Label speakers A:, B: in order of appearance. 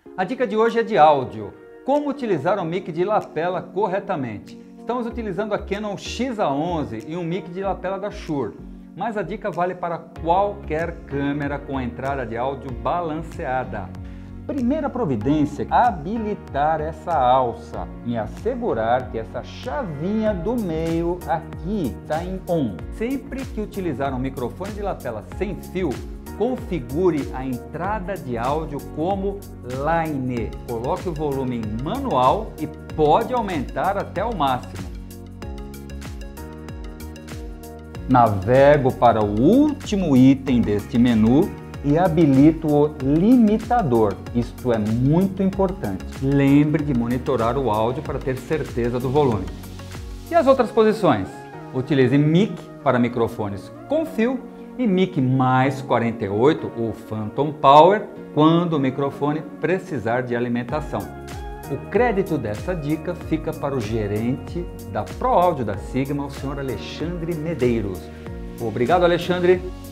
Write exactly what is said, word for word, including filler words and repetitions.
A: A dica de hoje é de áudio. Como utilizar um mic de lapela corretamente? Estamos utilizando a Canon X A onze e um mic de lapela da Shure, mas a dica vale para qualquer câmera com entrada de áudio balanceada. Primeira providência, habilitar essa alça e assegurar que essa chavinha do meio aqui está em on. Sempre que utilizar um microfone de lapela sem fio, configure a entrada de áudio como line. Coloque o volume em manual e pode aumentar até o máximo. Navego para o último item deste menu e habilito o limitador. Isto é muito importante. Lembre de monitorar o áudio para ter certeza do volume. E as outras posições? Utilize mic para microfones com fio e mic mais quarenta e oito ou Phantom Power quando o microfone precisar de alimentação. O crédito dessa dica fica para o gerente da Pro Áudio da Sigma, o senhor Alexandre Medeiros. Obrigado, Alexandre!